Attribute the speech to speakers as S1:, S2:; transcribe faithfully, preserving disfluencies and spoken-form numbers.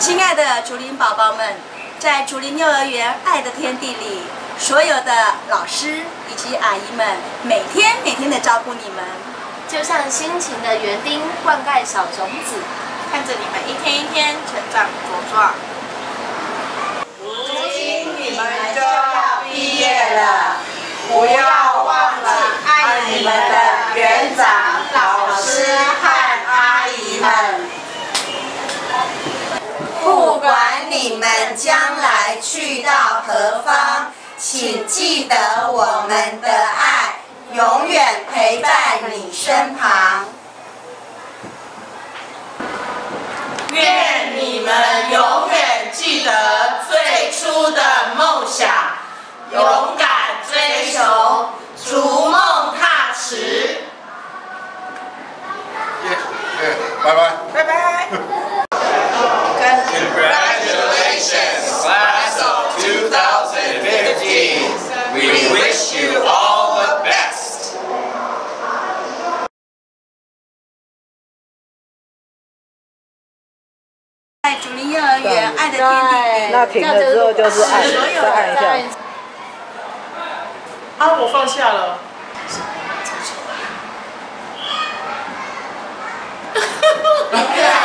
S1: 亲爱的竹林宝宝们，在竹林幼儿园爱的天地里，所有的老师以及阿姨们，每天每天的照顾你们，
S2: 就像辛勤的园丁灌溉小种子，
S3: 看着你们一天一天成长茁壮。
S4: 如今你们就要毕业了，不要忘了爱你们的园长、老师和阿姨们。不管你们将来去到何方，请记得我们的爱永远陪在你身旁。愿你们永远记得最初的梦想，勇敢追求，逐梦踏实。
S5: 耶耶，拜拜。
S3: 拜拜。
S6: Congratulations, class of two thousand fifteen. We wish you all the best.
S1: 在竹林幼儿园爱的天地里，
S7: 那停了之后就是按，再按一下。
S3: 啊，我放下了。
S4: 哈哈。